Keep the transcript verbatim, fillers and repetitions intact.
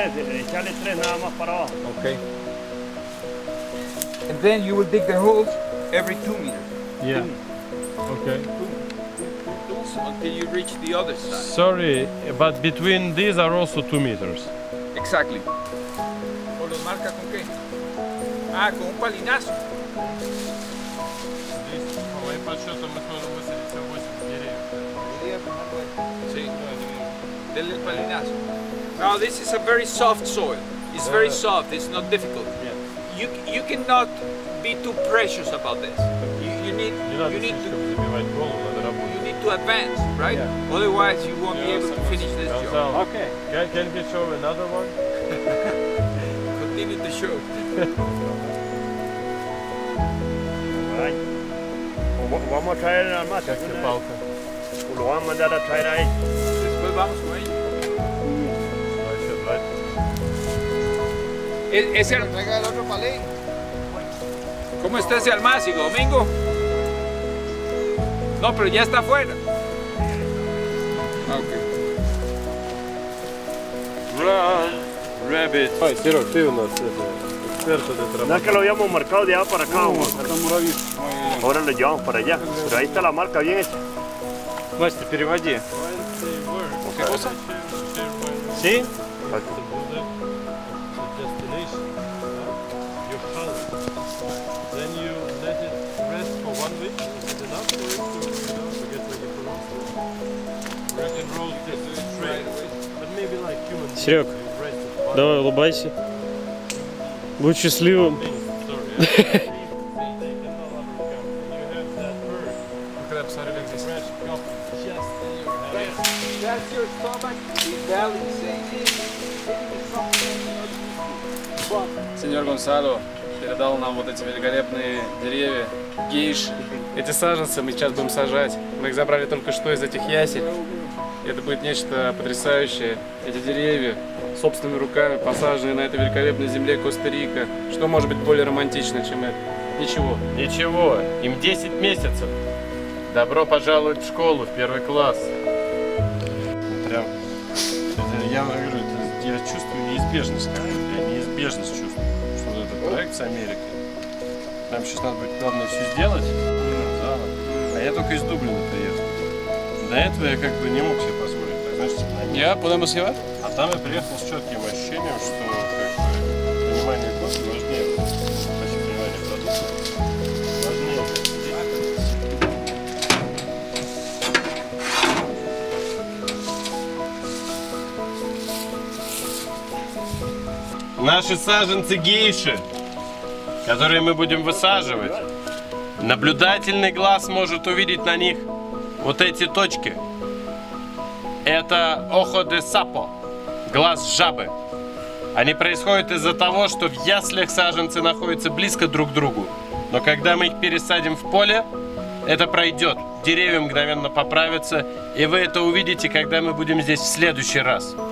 echarle tres nada más para abajo. Okay. And then you will dig the holes every two meters. Yeah. Okay. Until you reach the other side. Sorry, but between these are also two meters. Exactly. ¿O los marca con qué? Ah, con un palinazo. Sí. Denle el palinazo. Now this is a very soft soil. It's very soft. It's not difficult. You you cannot be too precious about this. You, you need you need to you need to advance, right? Yeah. Otherwise you won't be able to finish this job. Okay. Can, can we show another one? Continue the show. Vamos a traer el almacén. Lo vamos a mandar a traer ahí. Después vamos con ellos. E ese traiga el otro palé. ¿Cómo está ese almácigo, Domingo? No, pero ya está afuera. Ah, ok. Run, rabbit. Ай, Серег, ты у нас эксперт этой No es que lo habíamos marcado de allá para acá. Ahora lo llevamos para allá. Pero ahí está la marca bien hecha. Настя, переводи. ¿Qué cosa? ¿Sí? Серег, давай улыбайся. Будь счастливым. Сеньор Гонсало передал нам вот эти великолепные деревья, гейши. Эти саженцы мы сейчас будем сажать. Мы их забрали только что из этих ясель. Это будет нечто потрясающее. Эти деревья собственными руками посаженные на этой великолепной земле Коста-Рика. Что может быть более романтично, чем это? Ничего. Ничего, им десять месяцев. Добро пожаловать в школу, в первый класс. Прям, это, я говорю, это, я чувствую неизбежность, я неизбежность чувствую, что вот этот проект с Америкой. Нам сейчас надо будет главное все сделать, а я только из Дублина приехал. До этого я как бы не мог себе позволить, так, знаешь, типа, на Я подумал сюда. А там я приехал с четким ощущением, что как бы понимание кофе важнее, вообще понимание продукта важнее. Наши саженцы гейши, которые мы будем высаживать, наблюдательный глаз может увидеть на них вот эти точки. Это охо де сапо, глаз жабы. Они происходят из-за того, что в яслях саженцы находятся близко друг к другу. Но когда мы их пересадим в поле, это пройдет. Деревья мгновенно поправятся, и вы это увидите, когда мы будем здесь в следующий раз.